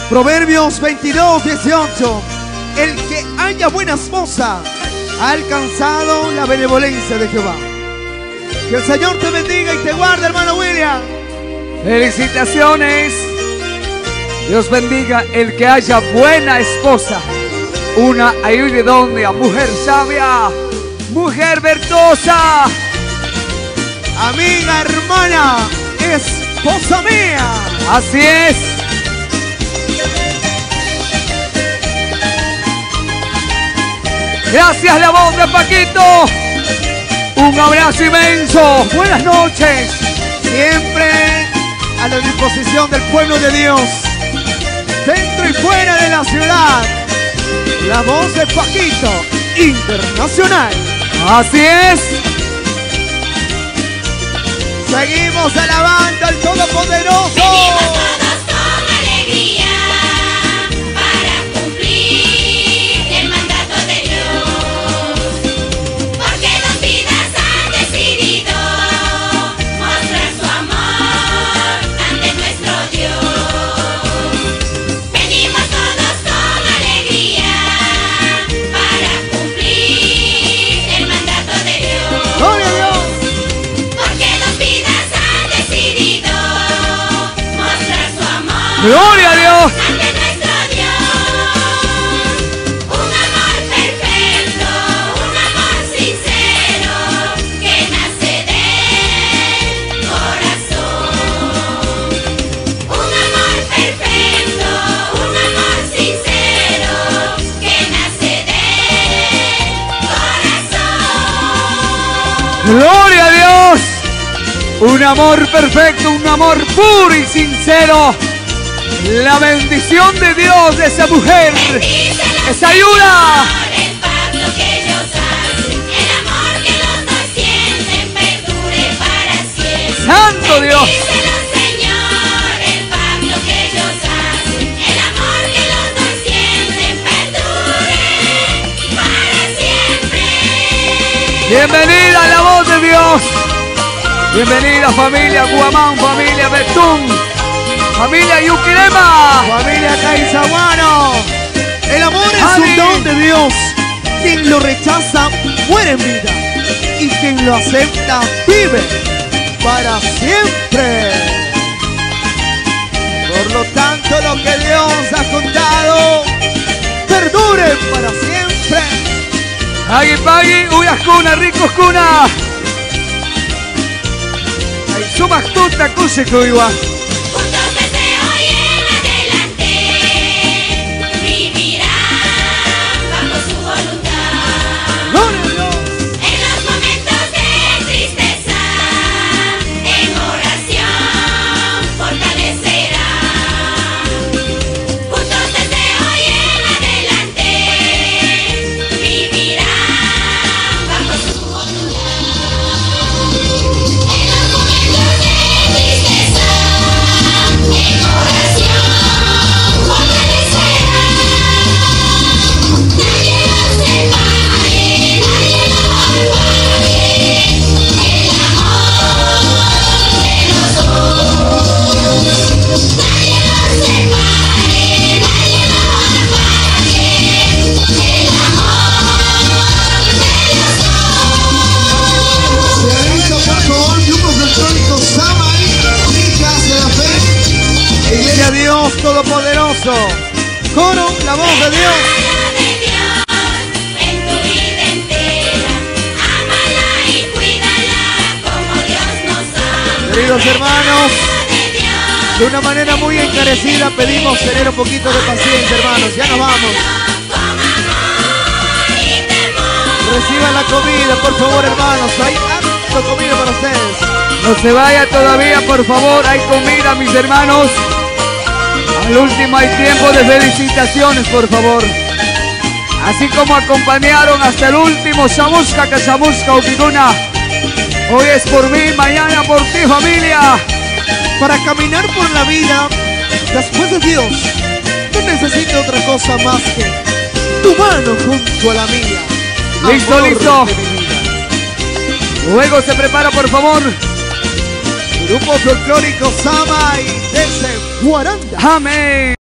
Proverbios 22:18. El que haya buena esposa ha alcanzado la benevolencia de Jehová. Que el Señor te bendiga y te guarde, hermano William. Felicitaciones. Dios bendiga el que haya buena esposa, una idónea, mujer sabia, mujer virtuosa, amiga, hermana, esposa mía. Así es. Gracias, la voz de Paquito. Un abrazo inmenso. Buenas noches. Siempre a la disposición del pueblo de Dios, dentro y fuera de la ciudad. La voz de Paquito Internacional. Así es. Seguimos alabando al Todopoderoso. Venimos todos con alegría para cumplir el mandato de Dios, porque dos vidas han decidido mostrar su amor ante nuestro Dios. Venimos todos con alegría para cumplir el mandato de Dios. ¡Gloria a Dios! ¡Gloria a Dios! Ante nuestro Dios, un amor perfecto, un amor sincero que nace del corazón. Un amor perfecto, un amor sincero que nace del corazón. ¡Gloria a Dios! Un amor perfecto, un amor puro y sincero. La bendición de Dios de esa mujer, esa ayuda. El pacto que ellos hacen, el amor que los dos sienten, perdure para siempre. ¡Santo Dios! Bendícelo, Señor, el pacto que ellos hacen, el amor que los dos sienten, perdure para siempre. Bienvenida a la voz de Dios. Bienvenida familia Guamán, familia Betún, familia Yuquilema, familia Caizaguano. El amor es un don de Dios. Quien lo rechaza muere en vida, y quien lo acepta vive para siempre. Por lo tanto, lo que Dios ha contado perdure para siempre. Pagui, pagui, uyas cuna, ricos cuna. Ay, sumas tuta, cuse cuiwa. Juntos desde hoy en adelante vivirán bajo su voluntad. ¡Gloria a Dios! En los momentos de tristeza, en oración fortalecerán. Juntos desde hoy en adelante vivirán bajo su voluntad. En los momentos de tristeza, en oración fortalecerán. Nadie los separe, nadie los apague el amor de los dos. Nadie los separe, nadie los apague el amor de los dos. Se realiza por favor grupos electrónicos Samay, Chicas de la Fe, Iglesia Dios Todopoderoso, coro, la voz de Dios. Amala de Dios en tu vida entera, ámala y cuídala como Dios nos ama. Queridos hermanos, Amala de Dios de una manera muy encarecida pedimos tener un poquito de paciencia, hermanos. Ya nos vamos. con amor y temor. Reciban la comida, por favor, hermanos. Hay harta comida para ustedes. No se vaya todavía, por favor. Hay comida, mis hermanos. Al último hay tiempo de felicitaciones, por favor. Así como acompañaron hasta el último Chamusca, Cachamusca, Uquiguna. Hoy es por mí, mañana por ti, familia. Para caminar por la vida después de Dios, no necesito otra cosa más que tu mano junto a la mía. Listo, Amor listo. de mi vida. Luego se prepara, por favor. Grupo folclórico Samay desde Guaranda. Amén.